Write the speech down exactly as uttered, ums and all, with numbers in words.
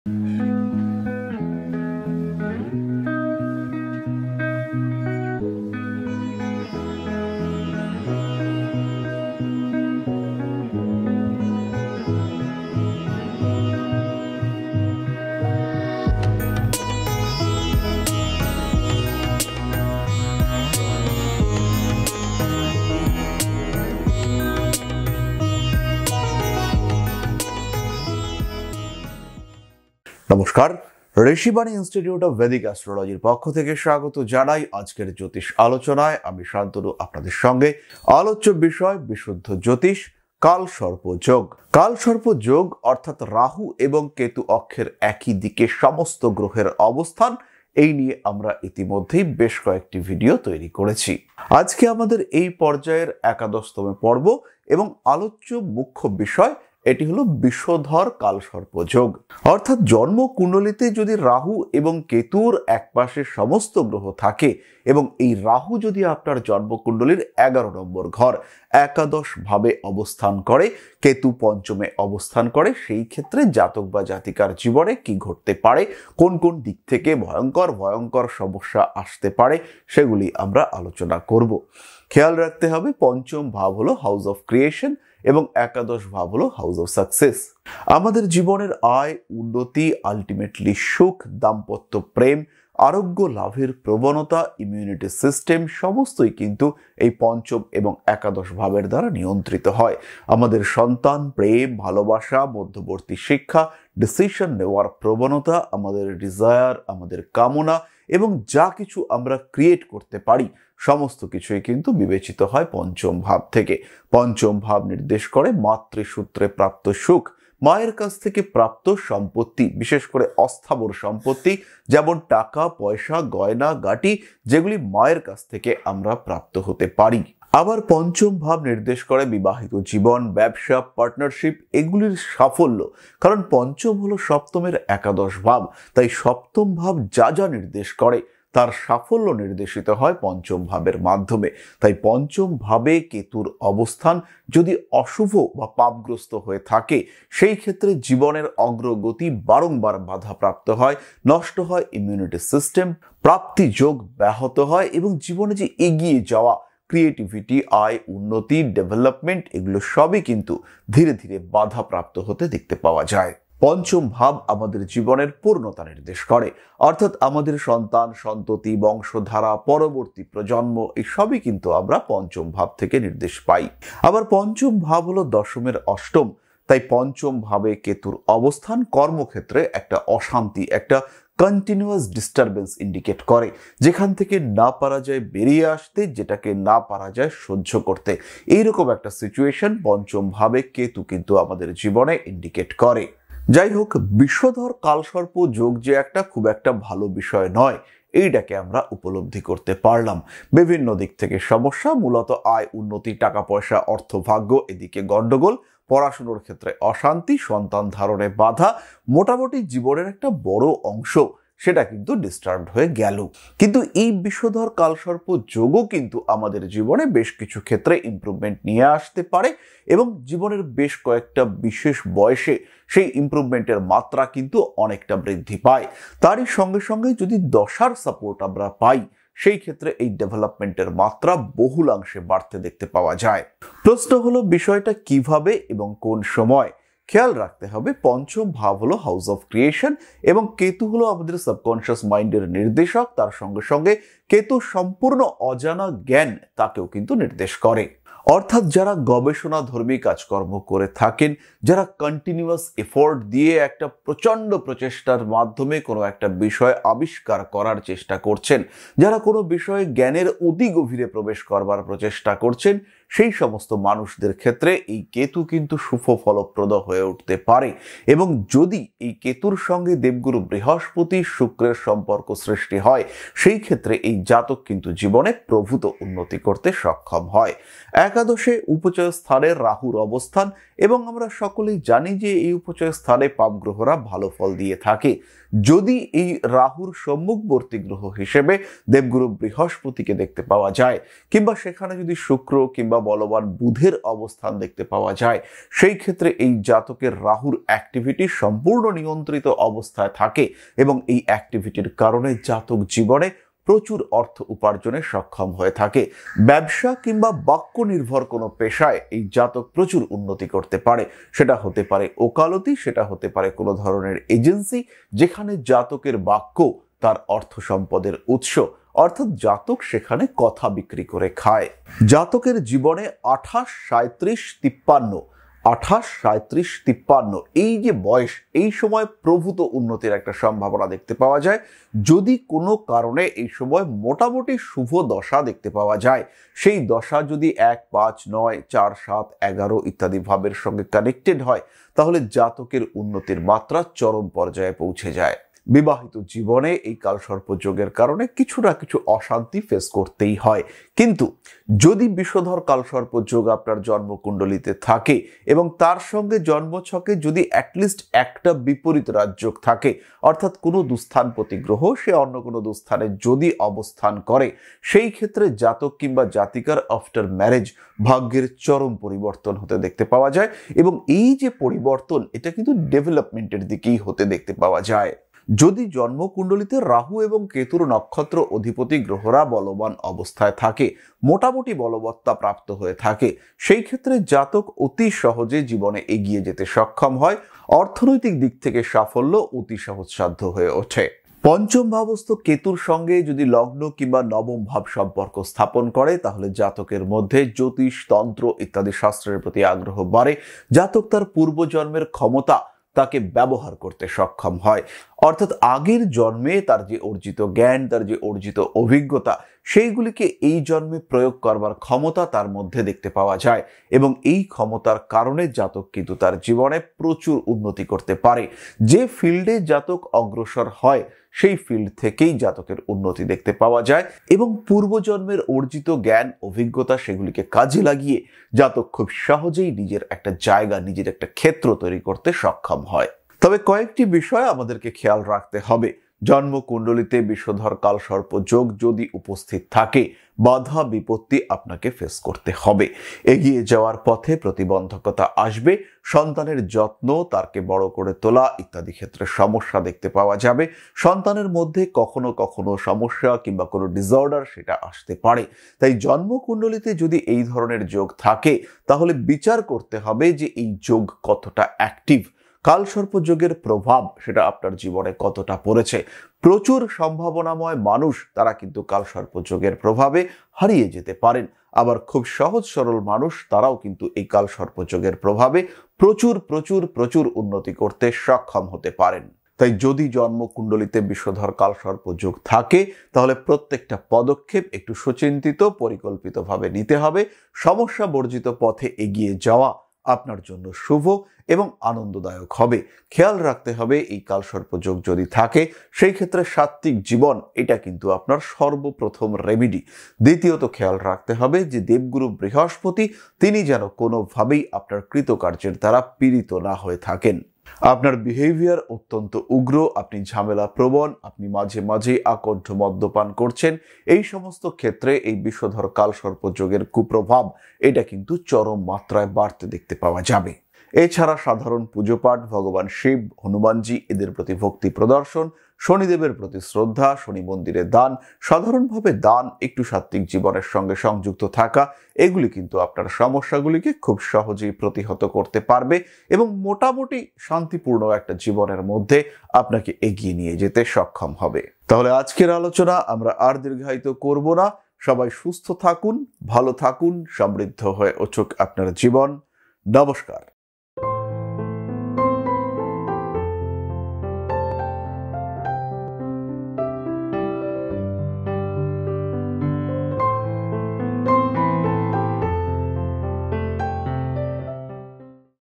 নমস্কার, Rishibani institute of Vedic অ্যাস্ট্রোলজির পক্ষ থেকে স্বাগত জানাই আজকের জ্যোতিষ আলোচনায়। আমি শান্তনু আপনাদের সঙ্গে। আলোচ্য বিষয় বিশুদ্ধ জ্যোতিষ, কাল সর্প যোগ। কাল সর্প যোগ অর্থাৎ রাহু এবং কেতু অক্ষের একই দিকে সমস্ত গ্রহের অবস্থান, এই নিয়ে আমরা ইতিমধ্যেই বেশ কয়েকটি ভিডিও তৈরি করেছি। আজকে আমাদের এই পর্যায়ের একাদশতম পর্ব এবং আলোচ্য মুখ্য বিষয় এটি হলো বিষধর কালসর্প যোগ। অর্থাৎ জন্ম কুণ্ডলিতে যদি রাহু এবং কেতুর একপাশে সমস্ত গ্রহ থাকে এবং এই রাহু যদি আপনার জন্মকুণ্ডলীর এগারো নম্বর ঘর একাদশ ভাবে অবস্থান করে, কেতু পঞ্চমে অবস্থান করে, সেই ক্ষেত্রে জাতক বা জাতিকার জীবনে কি ঘটতে পারে, কোন কোন দিক থেকে ভয়ঙ্কর ভয়ঙ্কর সমস্যা আসতে পারে, সেগুলি আমরা আলোচনা করব। খেয়াল রাখতে হবে, পঞ্চম ভাব হলো হাউস অফ ক্রিয়েশন এবং একাদশ ভাব হলো হাউস অফ সাকসেস। আমাদের জীবনের আয়, উন্নতি, আলটিমেটলি সুখ, দাম্পত্য প্রেম, আরোগ্য লাভের প্রবণতা, ইমিউনিটি সিস্টেম সমস্তই কিন্তু এই পঞ্চম এবং একাদশ ভাবের দ্বারা নিয়ন্ত্রিত হয়। আমাদের সন্তান, প্রেম, ভালোবাসা, মধ্যবর্তী শিক্ষা, ডিসিশন নেওয়ার প্রবণতা, আমাদের ডিজায়ার, আমাদের কামনা এবং যা কিছু আমরা ক্রিয়েট করতে পারি সমস্ত কিছুই কিন্তু বিবেচিত হয় পঞ্চম ভাব থেকে। পঞ্চম ভাব নির্দেশ করে মাতৃসূত্রে প্রাপ্ত সুখ, মায়ের কাছ থেকে প্রাপ্ত সম্পত্তি, বিশেষ করে অস্থাবর সম্পত্তি যেমন টাকা পয়সা, গয়না গাটি, যেগুলি মায়ের কাছ থেকে আমরা প্রাপ্ত হতে পারি। আবার পঞ্চম ভাব নির্দেশ করে বিবাহিত জীবন, ব্যবসা, পার্টনারশিপ, এগুলির সাফল্য। কারণ পঞ্চম হলো সপ্তমের একাদশ ভাব, তাই সপ্তম ভাব যা যা নির্দেশ করে তার সাফল্য নির্দেশিত হয় পঞ্চম ভাবের মাধ্যমে। তাই পঞ্চম ভাবে কেতুর অবস্থান যদি অশুভ বা পাপগ্রস্ত হয়ে থাকে, সেই ক্ষেত্রে জীবনের অগ্রগতি বারংবার বাধাপ্রাপ্ত হয়, নষ্ট হয় ইমিউনিটি সিস্টেম, প্রাপ্তি যোগ ব্যাহত হয় এবং জীবনে যে এগিয়ে যাওয়া, ক্রিয়েটিভিটি, আয়, উন্নতি, ডেভেলপমেন্ট, এগুলো সবই কিন্তু ধীরে ধীরে বাধাপ্রাপ্ত হতে দেখতে পাওয়া যায়। পঞ্চম ভাব আমাদের জীবনের পূর্ণতা নির্দেশ করে, অর্থাৎ আমাদের সন্তান, সন্ততি, বংশধারা, পরবর্তী প্রজন্ম, এই সবই কিন্তু আমরা পঞ্চম ভাব থেকে নির্দেশ পাই। আবার পঞ্চম ভাব হলো দশমের অষ্টম, তাই পঞ্চম ভাবে কেতুর অবস্থান কর্মক্ষেত্রে একটা অশান্তি, একটা কন্টিনিউয়াস ডিস্টারবেন্স ইন্ডিকেট করে, যেখান থেকে না পারা যায় বেরিয়ে আসতে, যেটাকে না পারা যায় সহ্য করতে। এইরকম একটা সিচুয়েশন পঞ্চম ভাবে কেতু কিন্তু আমাদের জীবনে ইন্ডিকেট করে। যাই হোক, বিষধর কালসর্প যোগ যে একটা খুব একটা ভালো বিষয় নয়, এইটাকে আমরা উপলব্ধি করতে পারলাম। বিভিন্ন দিক থেকে সমস্যা, মূলত আয়, উন্নতি, টাকা পয়সা, অর্থ, ভাগ্য, এদিকে গন্ডগোল, পড়াশোনার ক্ষেত্রে অশান্তি, সন্তান ধারণে বাধা, মোটামুটি জীবনের একটা বড় অংশ সেটা কিন্তু ডিস্টার্বড হয়ে গেল। কিন্তু এই বিষধর কালসর্প যোগও কিন্তু আমাদের জীবনে বেশ কিছু ক্ষেত্রে ইমপ্রুভমেন্ট নিয়ে আসতে পারে এবং জীবনের বেশ কয়েকটা বিশেষ বয়সে সেই ইমপ্রুভমেন্টের মাত্রা কিন্তু অনেকটা বৃদ্ধি পায়। তারই সঙ্গে সঙ্গে যদি দশার সাপোর্ট আমরা পাই, সেই ক্ষেত্রে এই ডেভেলপমেন্টের মাত্রা বহুলাংশে বাড়তে দেখতে পাওয়া যায়। প্রশ্ন হলো, বিষয়টা কিভাবে এবং কোন সময়? খেয়াল রাখতে হবে, পঞ্চম ভাব হলো হাউস অফ ক্রিয়েশন এবং কেতু হলো আমাদের সাবকনশিয়াস মাইন্ডের নির্দেশক। তার সঙ্গে সঙ্গে কেতু সম্পূর্ণ অজানা জ্ঞান তাকেও কিন্তু নির্দেশ করে। অর্থাৎ যারা গবেষণা ধর্মী কাজকর্ম করে থাকেন, যারা কন্টিনিউয়াস এফোর্ট দিয়ে একটা প্রচন্ড প্রচেষ্টার মাধ্যমে কোনো একটা বিষয় আবিষ্কার করার চেষ্টা করছেন, যারা কোনো বিষয়ে জ্ঞানের অতি গভীরে প্রবেশ করবার প্রচেষ্টা করছেন, সেই সমস্ত মানুষদের ক্ষেত্রে এই কেতু কিন্তু শুভ ফলপ্রদ হয়ে উঠতে পারে। এবং যদি এই কেতুর সঙ্গে দেবগুরু বৃহস্পতি শুক্রের সম্পর্ক সৃষ্টি হয়, সেই ক্ষেত্রে এই জাতক কিন্তু জীবনে প্রভূত উন্নতি করতে সক্ষম হয়। একাদশে উপচয় স্থানের রাহুর অবস্থান, এবং আমরা সকলেই জানি যে এই উপচয় স্থানে পাপ গ্রহরা ভালো ফল দিয়ে থাকে। যদি এই রাহুর সম্মুখবর্তী গ্রহ হিসেবে দেবগুরু বৃহস্পতিকে দেখতে পাওয়া যায়, কিংবা সেখানে যদি শুক্র কিংবা বলবান বুধের অবস্থান দেখতে পাওয়া যায়, সেই ক্ষেত্রে এই জাতকের রাহুর অ্যাক্টিভিটি সম্পূর্ণ নিয়ন্ত্রিত অবস্থায় থাকে এবং এই অ্যাক্টিভিটির কারণে জাতক জীবনে প্রচুর অর্থ উপার্জনে সক্ষম হয়ে থাকে। ব্যবসা কিংবা বাক্য নির্ভর কোনো পেশায় এই জাতক প্রচুর উন্নতি করতে পারে। সেটা হতে পারে ওকালতি, সেটা হতে পারে কোনো ধরনের এজেন্সি, যেখানে জাতকের বাক্য তার অর্থ সম্পদের উৎস, অর্থাৎ জাতক সেখানে কথা বিক্রি করে খায়। জাতকের জীবনে আঠাশ সাঁত্রিশ তিপ্পান্ন আঠাশ সাঁত্রিশ তিপ্পান্ন এই যে বয়স, এই সময় প্রভূত উন্নতির একটা সম্ভাবনা দেখতে পাওয়া যায়। যদি কোনো কারণে এই সময় মোটামুটি শুভ দশা দেখতে পাওয়া যায়, সেই দশা যদি এক পাঁচ নয় চার সাত এগারো ইত্যাদি ভাবের সঙ্গে কানেক্টেড হয়, তাহলে জাতকের উন্নতির মাত্রা চরম পর্যায়ে পৌঁছে যায়। বিবাহিত জীবনে এই কালসর্প যোগের কারণে কিছু না কিছু অশান্তি ফেস করতেই হয়, কিন্তু যদি বিষধর কালসর্প যোগ আপনার জন্মকুণ্ডলিতে থাকে এবং তার সঙ্গে জন্মছকে যদি অ্যাটলিস্ট একটা বিপরীত রাজযোগ থাকে, অর্থাৎ কোনো দুস্থানপতি গ্রহ সে অন্য কোনো দুস্থানে যদি অবস্থান করে, সেই ক্ষেত্রে জাতক কিংবা জাতিকার আফটার ম্যারেজ ভাগ্যের চরম পরিবর্তন হতে দেখতে পাওয়া যায় এবং এই যে পরিবর্তন, এটা কিন্তু ডেভেলপমেন্টের দিকেই হতে দেখতে পাওয়া যায়। যদি জন্মকুণ্ডলিতে রাহু এবং কেতুর নক্ষত্র অধিপতি গ্রহরা বলবান অবস্থায় থাকে, মোটামুটি বলবত্তা প্রাপ্ত হয়ে থাকে, সেই ক্ষেত্রে জাতক অতি সহজে জীবনে এগিয়ে যেতে সক্ষম হয়। অর্থনৈতিক দিক থেকে সাফল্য অতি সহজসাধ্য হয়ে ওঠে। পঞ্চম ভাবস্থ কেতুর সঙ্গে যদি লগ্ন কিংবা নবম ভাব সম্পর্ক স্থাপন করে, তাহলে জাতকের মধ্যে জ্যোতিষ, তন্ত্র ইত্যাদি শাস্ত্রের প্রতি আগ্রহ বাড়ে। জাতক তার পূর্বজন্মের ক্ষমতা তাকে ব্যবহার করতে সক্ষম হয়, অর্থাৎ আগের জন্মে তার যে অর্জিত জ্ঞান, তার যে অর্জিত অভিজ্ঞতা, সেইগুলিকে এই জন্মে প্রয়োগ করবার ক্ষমতা তার মধ্যে দেখতে পাওয়া যায় এবং এই ক্ষমতার কারণে জাতক কিন্তু তার জীবনে প্রচুর উন্নতি করতে পারে। যে ফিল্ডে জাতক অগ্রসর হয়, সেই ফিল্ড থেকেই জাতকের উন্নতি দেখতে পাওয়া যায় এবং পূর্বজন্মের অর্জিত জ্ঞান, অভিজ্ঞতা সেগুলিকে কাজে লাগিয়ে জাতক খুব সহজেই নিজের একটা জায়গা, নিজের একটা ক্ষেত্র তৈরি করতে সক্ষম হয়। তবে কয়েকটি বিষয় আমাদেরকে খেয়াল রাখতে হবে। জন্মকুণ্ডলিতে বিষধর কালসর্প যোগ যদি উপস্থিত থাকে, বাধা বিপত্তি আপনাকে ফেস করতে হবে। এগিয়ে যাওয়ার পথে প্রতিবন্ধকতা আসবে, সন্তানের যত্ন, তারকে বড় করে তোলা ইত্যাদি ক্ষেত্রে সমস্যা দেখতে পাওয়া যাবে। সন্তানের মধ্যে কখনো কখনো সমস্যা কিংবা কোনো ডিসঅর্ডার সেটা আসতে পারে। তাই জন্মকুণ্ডলিতে যদি এই ধরনের যোগ থাকে, তাহলে বিচার করতে হবে যে এই যোগ কতটা অ্যাক্টিভ, কালসর্প যোগের প্রভাব সেটা আপনার জীবনে কতটা পড়েছে। প্রচুর সম্ভাবনাময় মানুষ তারা কিন্তু কালসর্প যোগের প্রভাবে হারিয়ে যেতে পারেন, আবার খুব সহজ সরল মানুষ তারাও কিন্তু এই কালসর্প যোগের প্রভাবে প্রচুর প্রচুর প্রচুর উন্নতি করতে সক্ষম হতে পারেন। তাই যদি জন্মকুণ্ডলিতে বিষধর কালসর্প যোগ থাকে, তাহলে প্রত্যেকটা পদক্ষেপ একটু সুচিন্তিত পরিকল্পিতভাবে নিতে হবে। সমস্যা বর্জিত পথে এগিয়ে যাওয়া আপনার জন্য শুভ এবং আনন্দদায়ক হবে। খেয়াল রাখতে হবে এই কালসর্প যোগ যদি থাকে, সেই ক্ষেত্রে সাত্ত্বিক জীবন এটা কিন্তু আপনার সর্বপ্রথম রেমিডি। দ্বিতীয়ত খেয়াল রাখতে হবে যে দেবগুরু বৃহস্পতি তিনি যেন কোনোভাবেই আপনার কৃতকার্যের দ্বারা পীড়িত না হয়ে থাকেন। আপনার বিহেভিয়ার অত্যন্ত উগ্র, আপনি ঝামেলা প্রবণ, আপনি মাঝে মাঝে আকণ্ঠ মদ্যপান করছেন, এই সমস্ত ক্ষেত্রে এই বিষধর কালসর্প যোগের কুপ্রভাব এটা কিন্তু চরম মাত্রায় বাড়তে দেখতে পাওয়া যাবে। এছাড়া সাধারণ পুজো পাঠ, ভগবান শিব, হনুমানজি এদের প্রতি ভক্তি প্রদর্শন, শনিদেবের প্রতি শ্রদ্ধা, শনি মন্দিরে দান, সাধারণভাবে দান, একটু সাত্ত্বিক জীবনের সঙ্গে সংযুক্ত থাকা, এগুলি কিন্তু আপনার সমস্যাগুলিকে খুব সহজেই প্রতিহত করতে পারবে এবং মোটামুটি শান্তিপূর্ণ একটা জীবনের মধ্যে আপনাকে এগিয়ে নিয়ে যেতে সক্ষম হবে। তাহলে আজকের আলোচনা আমরা আর দীর্ঘায়িত করব না। সবাই সুস্থ থাকুন, ভালো থাকুন, সমৃদ্ধ হয়ে উঠুক আপনার জীবন। নমস্কার।